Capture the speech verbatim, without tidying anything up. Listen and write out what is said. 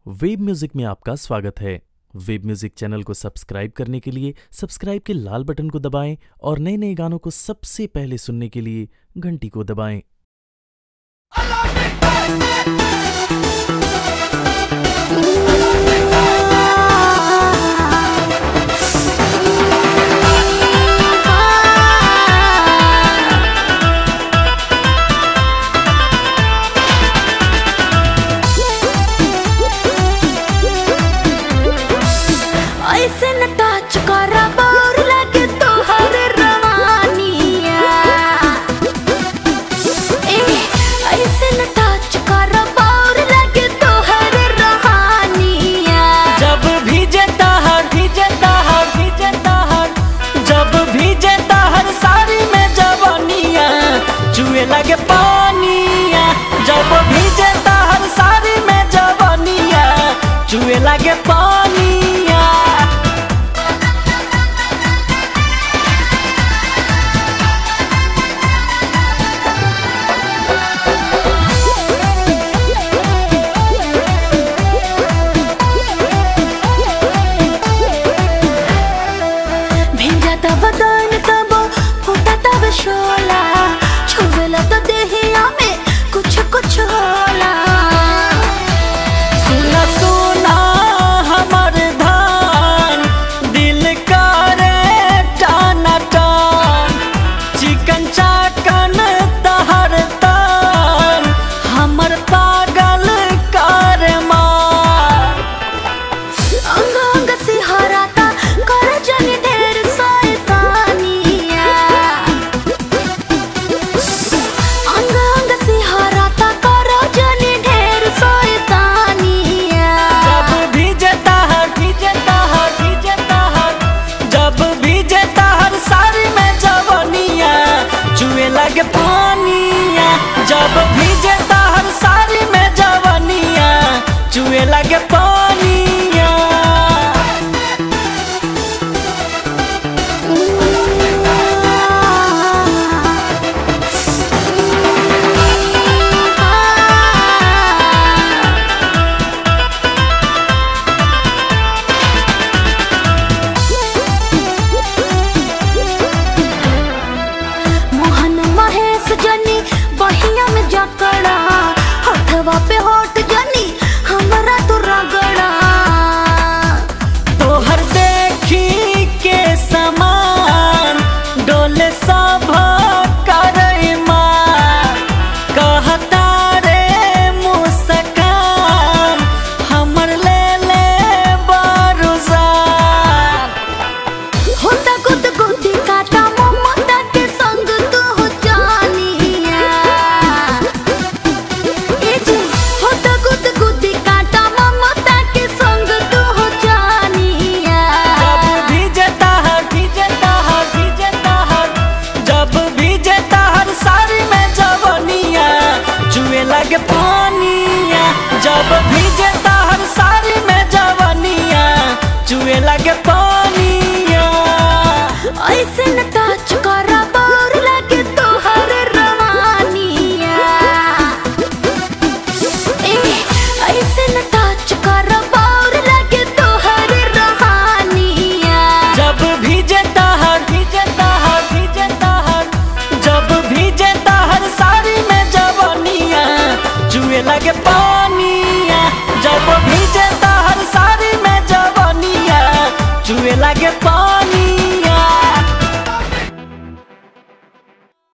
Web music में आपका स्वागत है। वेब म्यूजिक चैनल को सब्सक्राइब करने के लिए सब्सक्राइब के लाल बटन को दबाएं और नए नए गानों को सबसे पहले सुनने के लिए घंटी को दबाएं। ऐसे न टच करा बोर लगे तोहर रवानिया। ए ऐसे न टच करा बोर लगे तोहर रवानिया। जब भीजे तहर भीजे तहर भीजे तहर जब भीजे तहर साड़ी में जवानिया चुए लगे पानिया। जब भीजे तहर साड़ी में जवानिया चुए लगे पानिया। बदन तब फूटा तब शोला छुवेला तो देहिया में कुछ कुछ होला। सुना सुना हमर धान दिल करे टाना टान चिकन चाकन तहर तान हमर पागल कर मार। अंग अंग सिहराता कर जनी ढेर शैतानिया। अंग अंग सिहराता कर जनी ढेर शैतानिया। जब भीजे तहर भीजे तहर भीजे तहर जब भीजे तहर साड़ी में जवानिया चुए लगे पानिया। जब भीजे तहर साड़ी में जवानिया चुए लगे पानिया। मोहन महेश जनी बहिया में जकड़ा हथवा पे होट जनी हमरा तो रगड़ा। तोहर देखी के समान डोले सब करे मार। कहता रे मुस्कान हमर ले ले बरुसान। होता गुद गुदी काटा ममता के संग तू हो जानिया। ए जी होता गुद गुदी काटा ममता के संग तू हो जानिया। जब भीजे तहर भीजे तहर भीजे तहर जब भीजे तहर साड़ी में जवानिया चुए लगे पानिया। जब भीजे तहर साड़ी में जवानिया चुए लगे पानिया। ऐसे न टच करा बोर लगे तोहर रवानिया। ए ऐसे न टच करा बोर लगे तोहर रवानिया। जब भीजे तहर भीजे तहर भीजे तहर जब भीजे तहर साड़ी में जवानिया चुए लगे पानिया। जब भीजे तहर साड़ी में जवानिया चुए लगे पानिया।